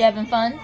You having fun?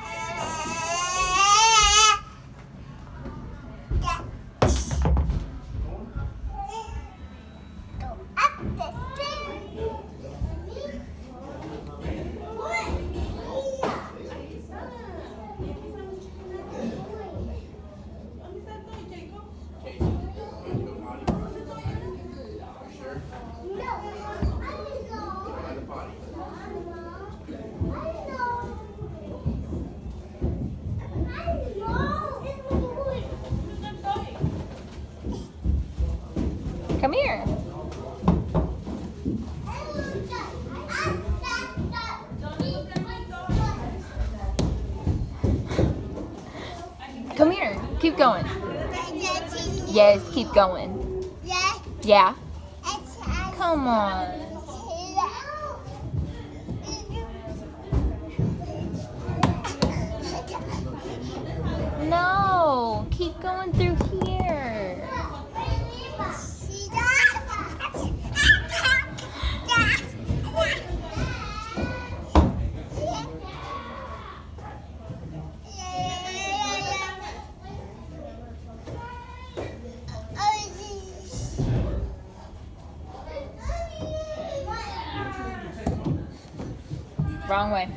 Come here. Come here. Keep going. Yes, keep going. Yeah. Come on. No, keep going through here. Wrong way.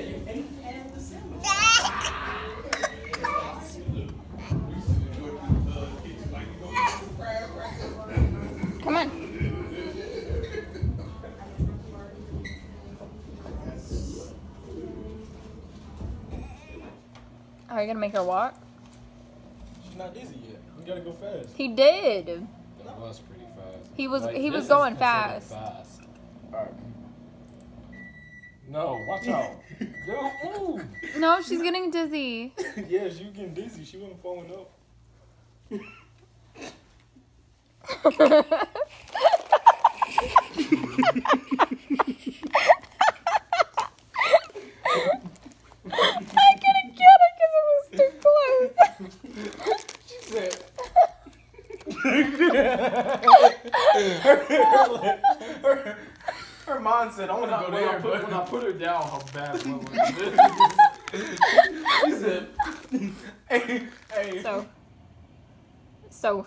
Come on. Are you gonna make her walk? She's not dizzy yet. You gotta go fast. He did. That was pretty fast. He was Like, he this was is going considered fast. Alright. No, watch out. Don't move. No, she's getting dizzy. Yes, you getting dizzy. She wasn't falling up. I couldn't get it because it was too close. She said. her mind said, I want to go there, but when I put her down, how bad it was. She said, hey. So.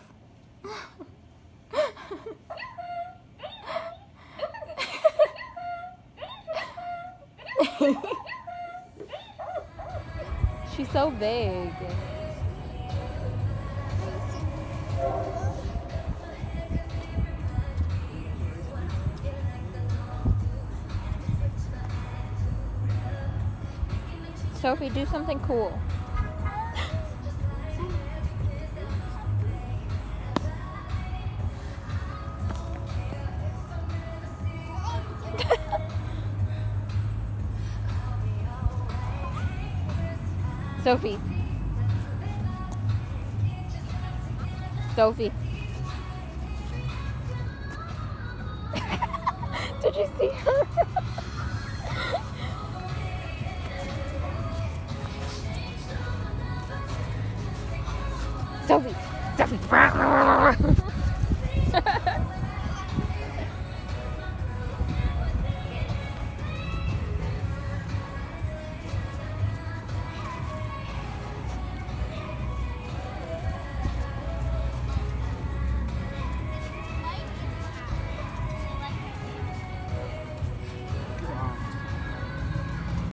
She's so big. Sophie, do something cool. Sophie. Sophie. Did you see her? Sophie. Sophie.